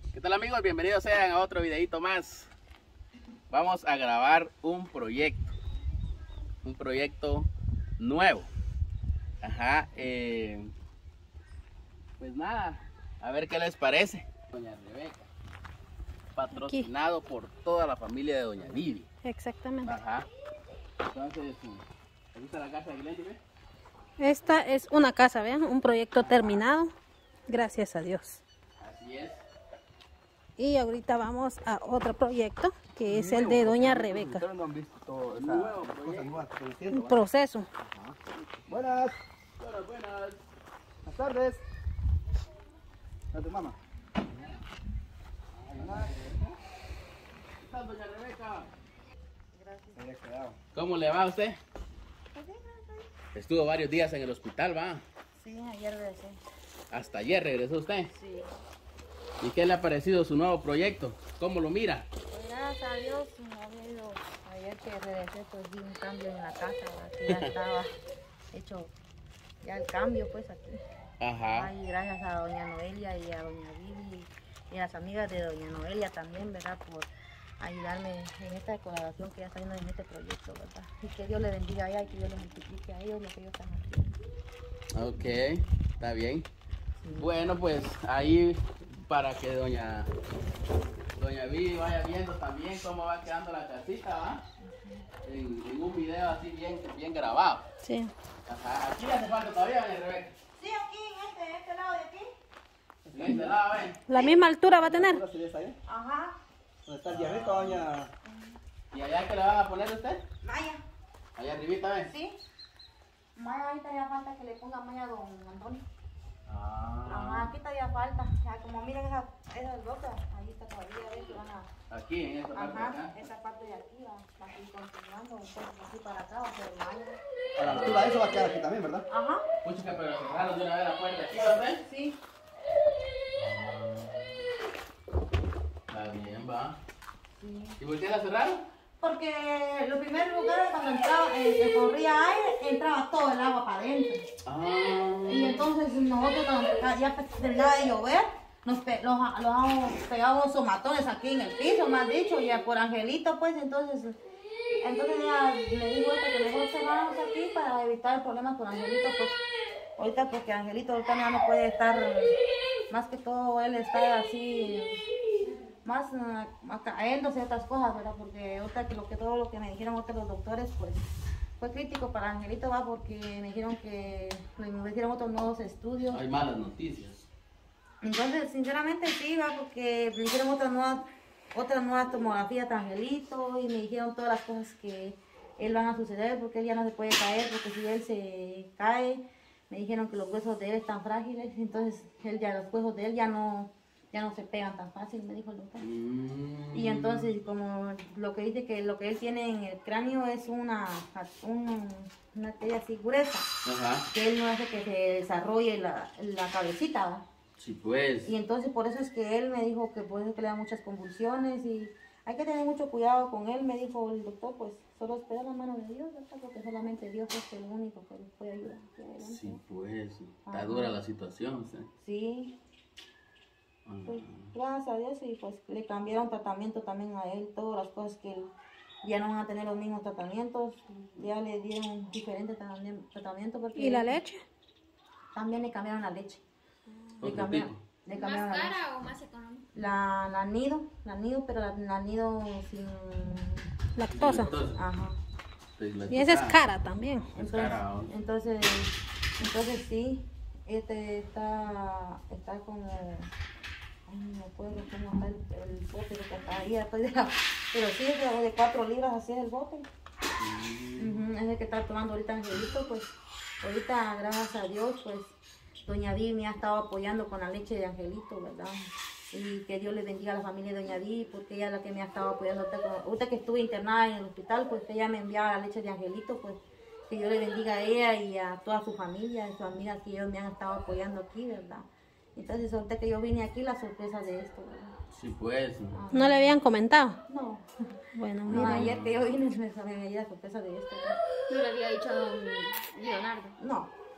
¿Qué tal, amigos? Bienvenidos sean a otro videito más. Vamos a grabar un proyecto nuevo. Ajá, pues nada, a ver qué les parece. Doña Rebeca, patrocinado por toda la familia de Doña Vivi. Exactamente. Ajá. Entonces, ¿te gusta la casa de Glendy? Esta es una casa, vean, un proyecto terminado, gracias a Dios. Así es. Y ahorita vamos a otro proyecto, que es el de Doña Rebeca. Ustedes no han visto todo esa Nuevo cosa proyecto. nueva que estoy haciendo, Un proceso. Ajá. Buenas. Buenas. Buenas tardes. ¿A tu mamá? ¿Cómo estás, Doña Rebeca? Gracias. ¿Cómo le va a usted? Estuvo varios días en el hospital, ¿va? Sí, ayer regresé. Hasta ayer regresó usted. Sí. ¿Y qué le ha parecido su nuevo proyecto? ¿Cómo lo mira? Pues gracias a Dios, no había ido. Ayer que regresé, pues vi un cambio en la casa, ¿verdad? Que ya estaba hecho ya el cambio, pues aquí. Ajá. Ay, gracias a doña Noelia y a doña Vivi y a las amigas de doña Noelia también, ¿verdad? Por ayudarme en esta declaración que ya está haciendo en este proyecto, ¿verdad? Y que Dios le bendiga a ella y que Dios le multiplique a ellos lo que ellos están haciendo. Ok, está bien. Sí. Bueno, pues ahí para que doña Vivi vaya viendo también cómo va quedando la casita, ¿va? En un video así bien grabado. Sí. Ajá. Aquí hace falta todavía, doña Rebeca. Sí, aquí en este lado de aquí. En este lado, ¿ven? ¿La misma altura va a tener? ¿Ahora sí ves allá? Ajá. ¿Dónde está el diabeto, doña? ¿Y allá qué le van a poner usted? Maya. Allá arribita, ¿ven? Sí. Maya, ahorita ya falta que le ponga Maya a don Antonio. Ah. Ajá, aquí todavía falta. Ya, como miren esas rocas, ahí está todavía, ves que van a... Aquí, en esta parte de Ajá, acá. esa parte de aquí va a ir continuando, entonces aquí para acá va a ser Maya. A la altura de eso va a quedar aquí también, ¿verdad? Ajá, Puchica, pero cerraron de una vez la puerta aquí, ¿verdad? sí. Está bien, va. Sí. ¿Y por qué la cerraron? Porque los primeros lugares cuando entraba, que corría aire, entraba todo el agua para adentro. Ah. Y entonces nosotros cuando ya terminaba de llover, los hemos pegado unos somatones aquí en el piso, más dicho, ya por Angelito, pues entonces ya me dijo que mejor cerramos aquí para evitar problemas con Angelito, pues ahorita porque Angelito ahorita ya no puede estar, más que todo él está así, más cayéndose otras cosas, ¿verdad? Porque ahorita que todo lo que me dijeron otros los doctores, pues fue crítico para Angelito, va, porque me dijeron que me hicieron otros nuevos estudios. Hay malas noticias. Entonces, sinceramente sí, va, porque me hicieron otras nuevas tomografías de Angelito y me dijeron todas las cosas que él van a suceder, porque él ya no se puede caer, porque si él se cae, me dijeron que los huesos de él están frágiles, entonces los huesos de él ya no se pegan tan fácil, me dijo el doctor. Y entonces, como lo que dice que lo que él tiene en el cráneo es una tela así gruesa, Ajá. que él no hace que se desarrolle la cabecita, ¿va? Sí, pues. Y entonces por eso es que él me dijo que por eso que le da muchas convulsiones y hay que tener mucho cuidado con él, me dijo el doctor, pues solo esperar la mano de Dios, ¿verdad? Porque solamente Dios es el único que nos puede ayudar. Sí, pues. Está Ajá. dura la situación, ¿sí? Sí. Ajá. Pues, gracias a Dios y pues le cambiaron tratamiento también a él, todas las cosas que él ya no van a tener los mismos tratamientos, ya le dieron diferentes tratamientos porque ¿Y la leche? también le cambiaron la leche. Le Otro cambiaron, tipo. le ¿Más cambiaron la leche. cara o más económica? La nido, pero la nido sin... Lactosa. Ajá. Y esa es cara también. Es cara, ¿o? Entonces sí, está como... Ay, no puedo cómo está el bote, porque hasta ahí estoy pero sí, es de 4 libras, así es el bote. Es el que está tomando ahorita Angelito, pues ahorita gracias a Dios, pues doña Vivi me ha estado apoyando con la leche de Angelito, ¿verdad? Y que Dios le bendiga a la familia de doña Vivi, porque ella es la que me ha estado apoyando. Ahorita que estuve internada en el hospital, pues ella me enviaba la leche de Angelito, pues que Dios le bendiga a ella y a toda su familia, a sus amigas que ellos me han estado apoyando aquí, ¿verdad? Entonces ahorita que yo vine aquí, la sorpresa de esto, ¿verdad? Sí, pues. ¿No le habían comentado? No, Bueno, no, mira. ayer que yo vine me dio la sorpresa de esto, ¿verdad? No le había dicho a don Leonardo. No,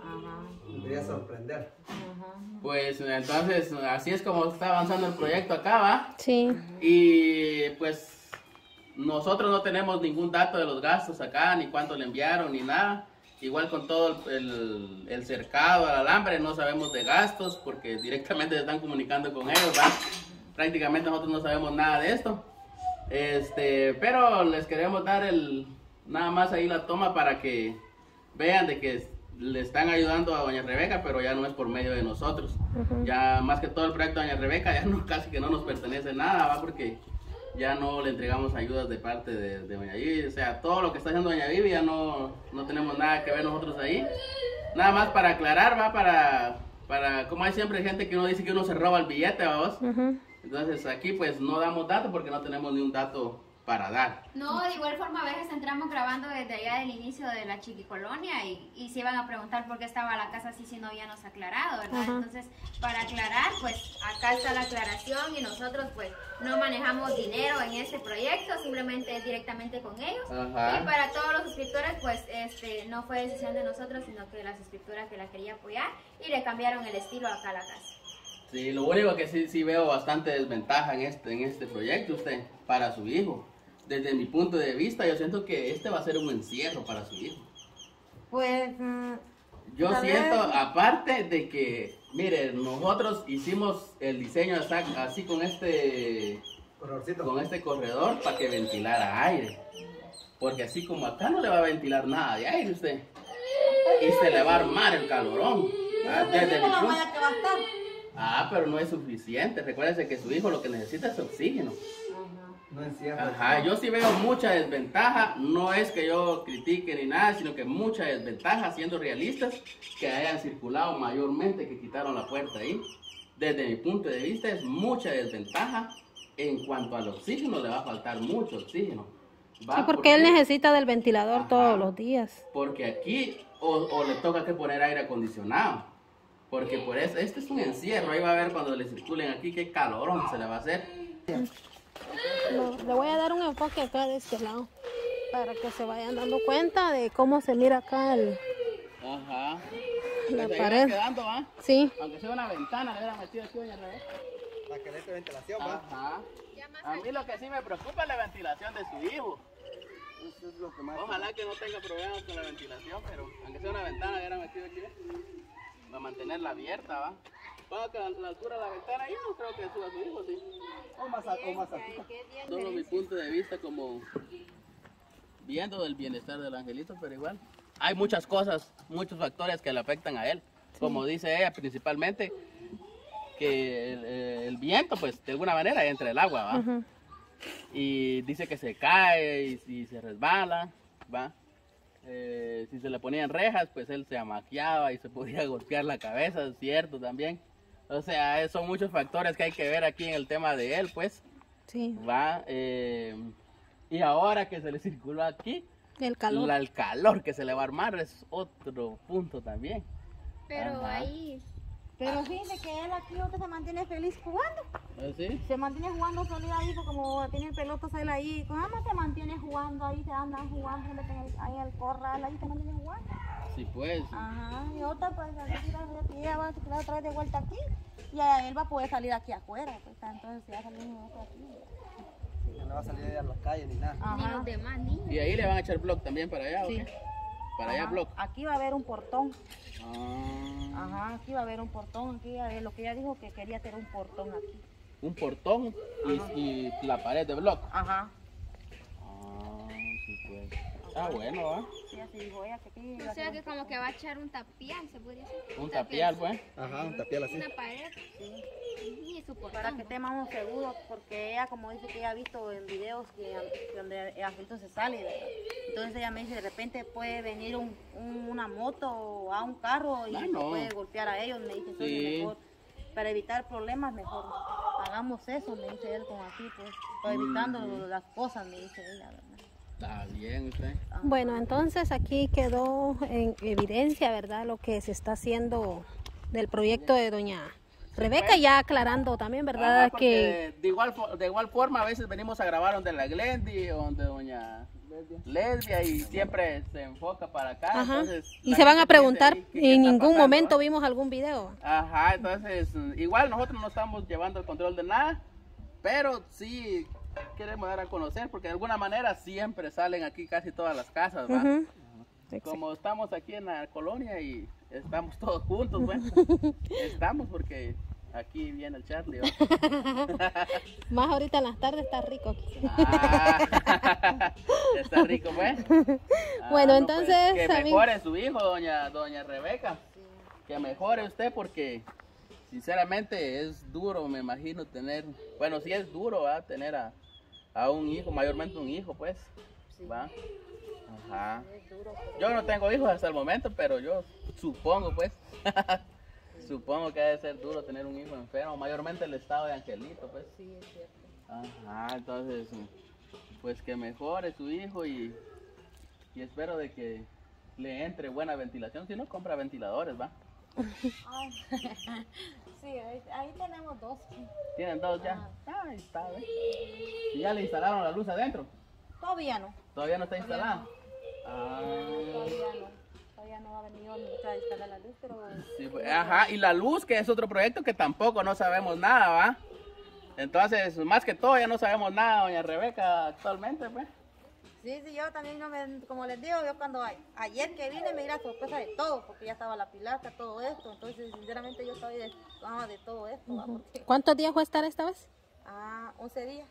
Ajá. Debería sorprender. Ajá. Pues entonces así es como está avanzando el proyecto acá, ¿va? Sí. Y pues nosotros no tenemos ningún dato de los gastos acá, ni cuánto le enviaron, ni nada. Igual con todo el cercado al alambre, no sabemos de gastos porque directamente se están comunicando con ellos, ¿va? Prácticamente nosotros no sabemos nada de esto. Pero les queremos dar nada más ahí la toma para que vean de que le están ayudando a doña Rebeca, pero ya no es por medio de nosotros. Ya más que todo el proyecto de doña Rebeca ya no, casi que no nos pertenece nada, ¿va? Porque ya no le entregamos ayudas de parte de doña Vivi. O sea, todo lo que está haciendo doña Vivi ya no tenemos nada que ver nosotros ahí. Nada más para aclarar, ¿va? Para como hay siempre gente que uno dice que uno se roba el billete, ¿va vos? Entonces aquí pues no damos datos porque no tenemos ni un dato para dar. No, de igual forma a veces entramos grabando desde allá del inicio de la chiquicolonia y se iban a preguntar por qué estaba la casa así si no habíamos aclarado, ¿verdad? Entonces, para aclarar, pues acá está la aclaración y nosotros pues no manejamos dinero en este proyecto, simplemente es directamente con ellos. Y para todos los suscriptores, pues no fue decisión de nosotros, sino que la suscriptora que la quería apoyar y le cambiaron el estilo acá a la casa. Sí, lo único que sí veo bastante desventaja en este proyecto, para su hijo. Desde mi punto de vista, yo siento que va a ser un encierro para su hijo. Pues... yo siento, aparte de que, mire, nosotros hicimos el diseño así con este corredor para que ventilara aire. Porque así como acá no le va a ventilar nada de aire usted. Y se le va a armar el calorón. Pero no es suficiente. Recuérdese que su hijo lo que necesita es oxígeno. No encierra. Ajá, yo sí veo mucha desventaja, no es que yo critique ni nada, sino que mucha desventaja, siendo realistas, que hayan circulado mayormente, que quitaron la puerta ahí. Desde mi punto de vista es mucha desventaja. En cuanto al oxígeno, le va a faltar mucho oxígeno. ¿Va? Sí, porque él necesita del ventilador todos los días. Porque aquí o le toca que poner aire acondicionado. Porque por eso, este es un encierro, ahí va a ver cuando le circulen aquí qué calorón se le va a hacer. Le voy a dar un enfoque acá de este lado para que se vayan dando cuenta de cómo se mira acá la pared. Quedando, ¿va? Sí. Aunque sea una ventana, le hubiera metido aquí, doña Rebeca. Para que le dé ventilación, ¿va? Ajá. A mí lo que sí me preocupa es la ventilación de su hijo. Eso es lo que más... Ojalá que no tenga problemas con la ventilación, pero aunque sea una ventana, le hubiera metido aquí. Para mantenerla abierta, ¿va? Ponga que la altura de la ventana, yo no creo que suba a su hijo, sí. O más altita. Solo mi punto de vista como viendo del bienestar del angelito, pero igual. Hay muchas cosas, muchos factores que le afectan a él. Sí. Como dice ella, principalmente que el viento, pues de alguna manera entra el agua, ¿va? Y dice que se cae y se resbala, ¿va? Si se le ponían rejas, pues él se amaqueaba y se podía golpear la cabeza, es cierto también. O sea, son muchos factores que hay que ver aquí en el tema de él, pues. Sí. ¿Va? Y ahora que se le circuló aquí, el calor. El calor que se le va a armar es otro punto también. Pero ahí... Pero fíjense que él aquí ahorita se mantiene feliz jugando. ¿Sí? Se mantiene jugando solito ahí, porque como tiene pelotas él ahí, ¿cómo se mantiene jugando ahí? Se anda jugando, se meten ahí al corral, ahí se mantiene jugando. Sí, pues. Ajá, y otra pues ella va a tirar otra vez de vuelta aquí, y él va a poder salir aquí afuera, pues entonces ya salimos aquí. No va a salir a la calle ni nada. Ni los demás niños. ¿Y ahí le van a echar block también para allá? Sí. ¿O qué? Para allá block. Aquí va a haber un portón. Ajá, aquí va a haber un portón. Aquí lo que ella dijo que quería hacer un portón aquí. Un portón y la pared de block. Ajá. Sí, pues. Ah, bueno, ¿va? Sí, así dijo ella que aquí. O sea que como que va a echar un tapial, se podría decir. Un tapial, pues. Ajá, un tapial así. Una pared. Sí. Y su portón. Para que estemos seguros, porque ella, como dice que ella ha visto en videos que donde el angelito se sale, ¿verdad? Entonces ella me dice, de repente puede venir una moto o a un carro y puede golpear a ellos, me dice, entonces mejor, para evitar problemas, mejor hagamos eso, me dice él, como aquí, pues, evitando las cosas, me dice ella, ¿verdad? Está bien, usted. Bueno, entonces aquí quedó en evidencia, ¿verdad? Lo que se está haciendo del proyecto de doña Rebeca, ya aclarando también, ¿verdad? Que de igual forma a veces venimos a grabar donde la Glendy o donde doña lesbia y siempre se enfoca para acá. Ajá. Entonces, Y la se van a gente preguntar, piensa ahí qué en está ningún pasando, momento ¿va? vimos algún video. Ajá, entonces igual nosotros no estamos llevando el control de nada, pero sí queremos dar a conocer porque de alguna manera siempre salen aquí casi todas las casas, ¿va? Ujú. Como estamos aquí en la colonia y estamos todos juntos, bueno, estamos porque aquí viene el Charlie, ¿va? Más ahorita en las tardes está rico aquí. Ah, está rico, pues. Bueno, no, entonces, pues, que a mí- mejore su hijo, doña Rebeca. Que mejore usted porque sinceramente es duro, me imagino, tener, bueno, sí es duro, ¿va? Tener a un hijo, mayormente un hijo, pues. ¿Va? Ajá. Yo no tengo hijos hasta el momento, pero yo supongo, pues. Supongo que debe ser duro tener un hijo enfermo, mayormente el estado de Angelito, pues. Sí, es cierto. Ajá, entonces, pues que mejore su hijo y espero de que le entre buena ventilación, si no compra ventiladores, ¿va? Sí, ahí tenemos dos. ¿Tienen dos ya? Ahí está, ¿ves? ¿Y ya le instalaron la luz adentro? Todavía no. ¿Todavía no está instalada? Todavía no ha venido a instalar la luz, pero Sí, pues, ajá, y la luz, que es otro proyecto que tampoco no sabemos nada, ¿va? Entonces, más que todo, ya no sabemos nada, doña Rebeca, actualmente, pues. sí, yo también, como les digo, yo cuando ayer que vine me di la sorpresa de todo, porque ya estaba la pilastra, todo esto, entonces sinceramente yo estaba de todo esto, ¿va? Porque, ¿Cuántos días fue a estar esta vez? 11 días.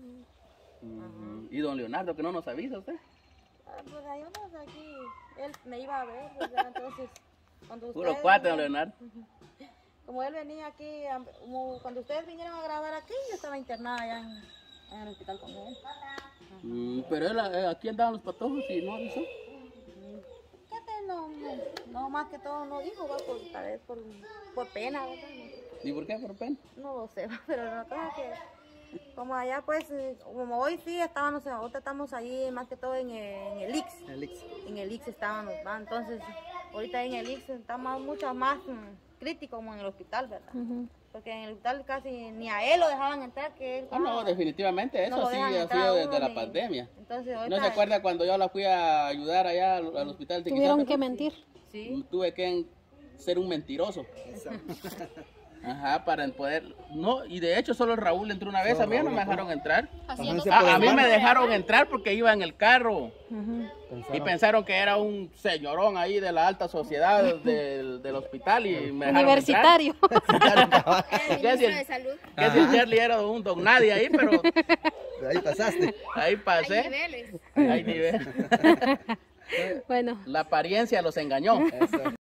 Y don Leonardo, que no nos avisa usted. Pues hay unos aquí, él me iba a ver, ¿verdad? Entonces, cuando Puro ustedes cuate, don vinieron- Leonardo. Como él venía aquí, cuando ustedes vinieron a grabar aquí, yo estaba internada allá en el hospital con él. Pero él, aquí andaban los patojos y no avisó. ¿Qué te no, más que todo no dijo, va, tal vez por pena, ¿verdad? ¿Y por qué? ¿Por pena? No lo sé, pero la cosa es que como allá pues, como hoy sí estábamos, ahorita estamos ahí más que todo en el IX. En el IX estábamos, ¿va? Entonces ahorita en el IX estamos mucho más críticos como en el hospital, ¿verdad? Porque en el hospital casi ni a él lo dejaban entrar, que él... No, definitivamente, no eso lo sí dejan ha entrar sido a desde uno la ni- pandemia. Entonces ¿No ahorita... se acuerda cuando yo la fui a ayudar allá al hospital de Tuvieron Tiquizape? que mentir. Sí. Tuve que ser un mentiroso. Ajá, para poder... No, y de hecho solo el Raúl entró una vez, a mí no me dejaron entrar. Haciendo A mí me dejaron entrar porque iba en el carro. Y pensaron que era un señorón ahí de la alta sociedad del hospital y me dejaron Universitario. entrar. el ¿Qué si ministro el- de salud. que si el Charlie era un don nadie ahí, pero Ahí pasaste. ahí Hay pasé. niveles. Hay nivel. Bueno. La apariencia los engañó. Eso.